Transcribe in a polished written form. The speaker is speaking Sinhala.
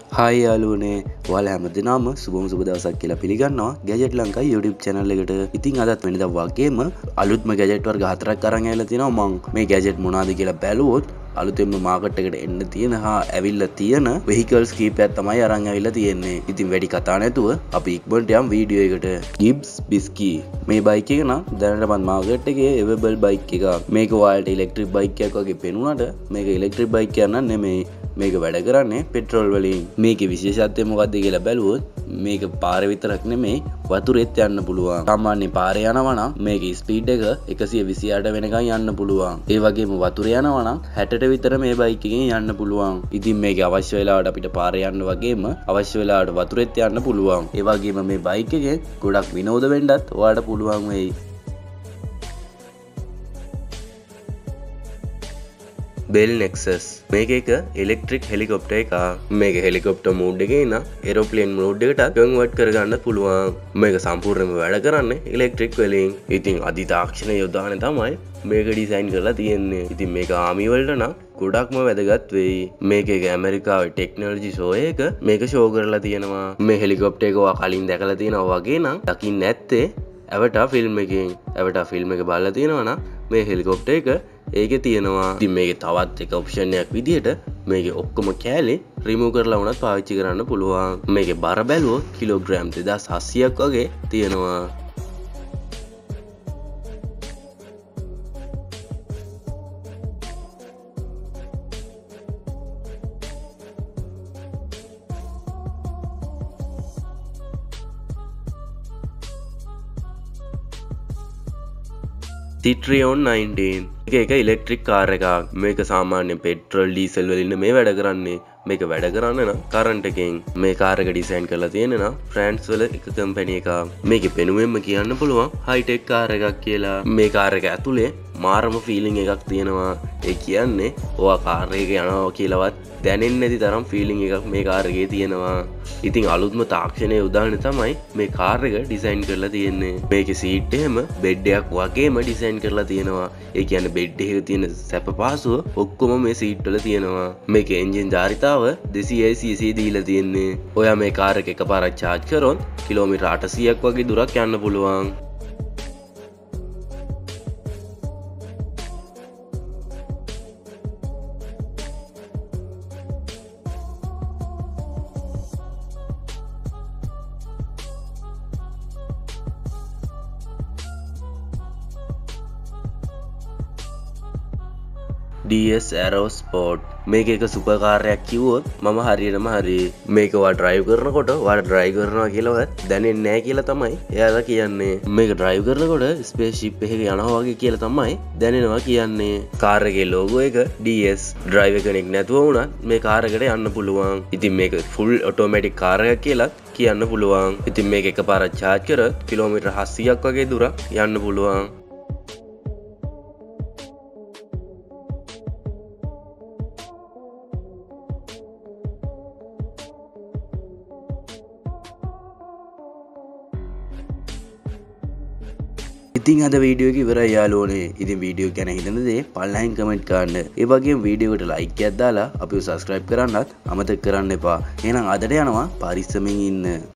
හායි යාළුවනේ ඔයාලා හැමදෙනාම සුබම සුබ දවසක් කියලා පිළිගන්නවා ගැජට් ලංකා YouTube channel එකට. ඉතින් අදත් වෙනදා වගේම අලුත්ම ගැජට් වර්ග 4ක් අරන් ඇවිල්ලා තිනවා. මම මේ ගැජට් මොනවාද කියලා බැලුවොත් අලුතෙන්ම මාකට් එකට එන්න තියෙන හා ඇවිල්ලා තියෙන vehicles කීපයක් තමයි අරන් ඇවිල්ලා තියෙන්නේ. ඉතින් වැඩි කතා නැතුව අපි ඉක්මනට යමු වීඩියෝ එකට. Gibbs Bisky මේ බයික් එක නම් දැනටමත් මාකට් එකේ available බයික් එකක්. මේක ඔයාලට ඉලෙක්ට්‍රික් බයික් එකක් වගේ පෙනුනට මේක ඉලෙක්ට්‍රික් බයික් එකක් නෙමෙයි. මේක වැඩ කරන්නේ පෙට්‍රෝල් වලින්. මේකේ විශේෂත්වය මොකක්ද කියලා බැලුවොත් මේක පාරේ විතරක් නෙමෙයි වතුරෙත් යන්න පුළුවන්. සාමාන්‍ය පාරේ යනවා නම් මේකේ ස්පීඩ් එක 128 වෙනකන් යන්න පුළුවන්. ඒ වගේම වතුරේ යනවා නම් 60ට විතර මේ බයික් එකෙන් යන්න පුළුවන්. ඉතින් මේක අවශ්‍ය වෙලාවට අපිට පාරේ යන්න වගේම අවශ්‍ය වෙලාවට වතුරෙත් යන්න පුළුවන්. ඒ වගේම මේ බයික් එකේ ගොඩක් විනෝද වෙන්නත් ඔයාලට පුළුවන් වෙයි. Bell Nexus මේක එක ඉලෙක්ට්‍රික් හෙලිකොප්ටර් එකක්. මේක හෙලිකොප්ටර් මෝඩ් එකේ ඉඳන් ඒරෝප්ලේන් මෝඩ් එකට කන්වර්ට් කරගන්න පුළුවන්. මේක සම්පූර්ණයෙන්ම වැඩ කරන්නේ ඉලෙක්ට්‍රික් වලින්. ඉතින් අධි තාක්ෂණ යොදාගෙන තමයි මේක ඩිසයින් කරලා තියෙන්නේ. ඉතින් මේක ආමි වලට නම් ගොඩක්ම වැදගත් වෙයි. මේක එක ඇමරිකාවේ ටෙක්නොලොජි ෂෝ එක මේක ෂෝ කරලා තියෙනවා. මේ හෙලිකොප්ටර් එක ඔයා කලින් දැකලා තියෙනවා වගේ නම් දකින්න නැත්තේ ඇවටා ෆිල්ම් එකෙන්. ඇවටා ෆිල්ම් එක බලලා තියෙනවා නම් මේ හෙලිකොප්ටර් එක ඒකේ තියෙනවා. ඉතින් මේකේ තවත් එක ඔප්ෂන් එකක් විදිහට මේකේ ඔක්කොම කෑලි රිමූව් කරලා වුණත් පාවිච්චි කරන්න පුළුවන්. මේකේ බර බැලුවොත් කිලෝග්‍රෑම් 2700ක් වගේ තියෙනවා. Citroen 19 එක ඉලෙක්ට්‍රික් කාර් එකක්. මේක සාමාන්‍ය පෙට්‍රල් ඩීසල් වලින් මේ වැඩ කරන්නේ. මේක වැඩ කරන්න නම් කරන්ට් එකෙන්. මේ කාර් එක ඩිසයින් කරලා තියෙන්නේ නම් ෆ්‍රාන්ස් වල එක කම්පැනි එකක්. මේකේ පෙනුමෙන්ම කියන්න පුළුවන් හයිටෙක් කාර් එකක් කියලා. මේ කාර් එක ඇතුලේ මාරම ෆීලිං එකක් තියෙනවා. ඒ කියන්නේ ඔයා කාර් එකේ යනවා කියලාවත් දැනෙන්නේ නැති තරම් ෆීලිං එකක් මේ කාර් එකේ තියෙනවා. ඉතින් අලුත්ම තාක්ෂණයේ උදාහරණය තමයි මේ කාර් එක ඩිසයින් කරලා තියෙන්නේ. මේකේ සීට් එහෙම බෙඩ් එකක් වගේම ඩිසයින් කරලා තියෙනවා. ඒ කියන්නේ බෙඩ් එකේ තියෙන සැප පහසුව ඔක්කොම මේ සීට් වල තියෙනවා. මේකේ එන්ජින් ධාරිතාව 200cc දීලා තියෙන්නේ. ඔයා මේ කාර් එක එකපාරක් charge කරොත් කිලෝමීටර් 800ක් වගේ දුරක් යන්න පුළුවන්. DS Aero Sport මේක එක සුපර් කාර්යයක් කිව්වොත් මම හරියටම හරි. මේක ඔයා ඩ්‍රයිව් කරනකොට ඔයාලා ඩ්‍රයිව් කරනවා කියලාවත් දැනෙන්නේ නැහැ කියලා තමයි එයාලා කියන්නේ. මේක ඩ්‍රයිව් කරනකොට ස්පේස් ෂිප් එකක යනවා වගේ කියලා තමයි දැනෙනවා කියන්නේ. කාර් එකේ ලෝගෝ එක DS. ඩ්‍රයිවර් කෙනෙක් නැතුව වුණත් මේ කාර් එකට යන්න පුළුවන්. ඉතින් මේක ෆුල් ඔටෝමැටික් කාර් එකක් කියලා කියන්න පුළුවන්. ඉතින් මේක එකපාරක් charge කරොත් කිලෝමීටර් 700ක් වගේ දුරක් යන්න පුළුවන්. ඉතින් අද වීඩියෝ එක ඉවරයි යාළුවනේ. ඉතින් වීඩියෝ ගැන හිතන දේ පල්ලෙහින් කමෙන්ට් කරන්න. ඒ වගේම වීඩියෝ එකට ලයික් එකක් දාලා අපිව සබ්ස්ක්‍රයිබ් කරන්නත් අමතක කරන්න එපා. එහෙනම් අදට යනවා පරිස්සමින් ඉන්න.